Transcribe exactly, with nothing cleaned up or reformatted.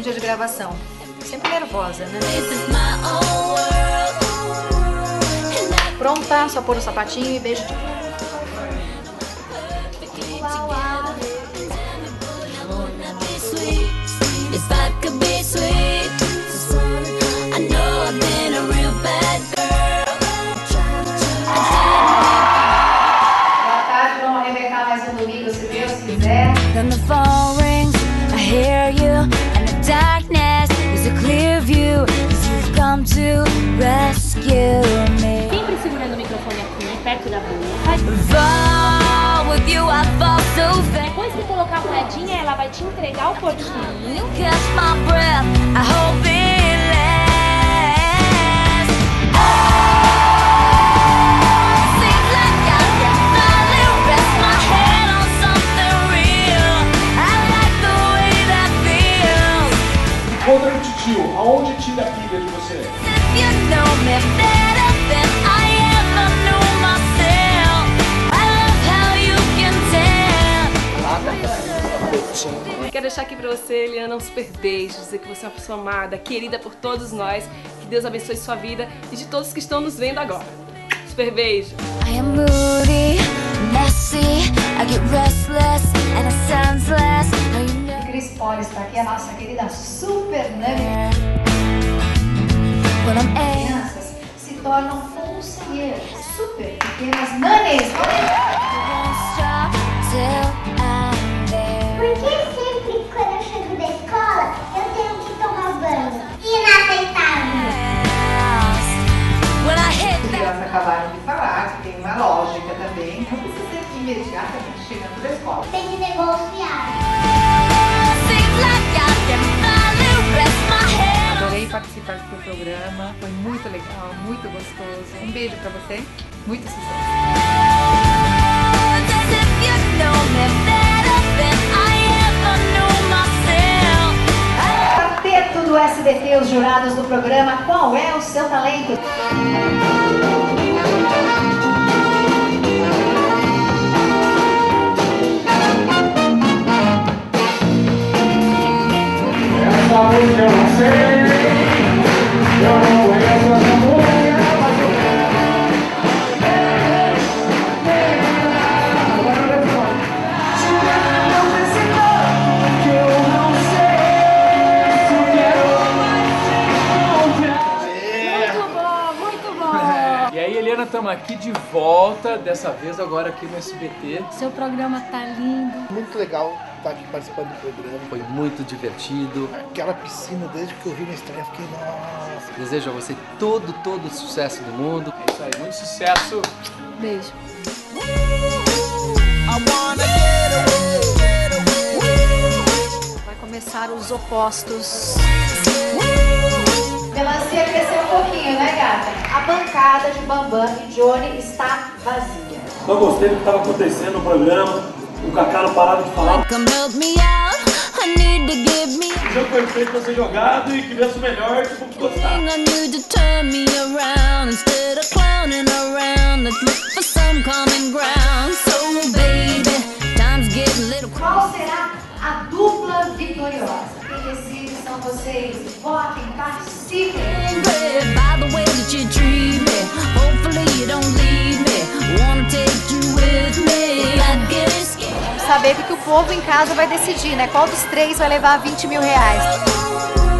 dia de gravação. Sempre nervosa, né? Pronta, só pôr o sapatinho e beijo de volta. Boa tarde, vamos arrebentar mais um domingo, se Deus quiser. Then the phone rings, I hear you, and the darkness is a clear view, cause you've come to rescue me. Sempre segurando o microfone aqui, perto da boca. Fall with you, I fall so fast. Depois que colocar a moedinha, ela vai te entregar o porquinho. You catch my breath, I hope it lasts. Oh, seems like I can finally rest my head on something real. I like the way that feels. Conta no titio, aonde tira a pilha de você? If you know me better than I ever knew myself, I love how you can tell. Quero deixar aqui pra você, Eliana, um super beijo, dizer que você é uma pessoa amada, querida por todos nós, que Deus abençoe sua vida e de todos que estão nos vendo agora. Super beijo! I am moody, messy, I get restless and it sounds less. Cris Poli está aqui, a nossa querida Super Nani. Crianças se tornam conselheiras, super pequenas nanis. Por que sempre quando eu chego da escola eu tenho que tomar banho? Inaceitável! As crianças acabaram de falar que tem uma lógica também, não precisa ser imediatamente chegando da escola. Tem que negociar. Adorei participar do seu programa, foi muito legal, muito gostoso. Um beijo pra você, muito sucesso! Quarteto do S B T, os jurados do programa Qual é o Seu Talento? Essa música eu não sei, eu não conheço essa música, mas eu estamos aqui de volta, dessa vez agora aqui no S B T. Seu programa tá lindo. Muito legal estar aqui participando do programa. Foi muito divertido. Aquela piscina, desde que eu vi na estreia, fiquei, nossa. Desejo a você todo, todo o sucesso do mundo. É isso aí, muito sucesso. Beijo. Vai começar os opostos. Melancia cresceu um pouquinho, né, gata? A bancada de Bambam e Johnny está vazia. Não gostei do que estava acontecendo no programa. O Kaká não parava de falar. O jogo foi feito para ser jogado e que viesse o melhor que vamos gostar. Qual será a dupla vitoriosa? Quem decide são vocês. Votem, participem. Vamos saber o que o povo em casa vai decidir, né? Qual dos três vai levar vinte mil reais?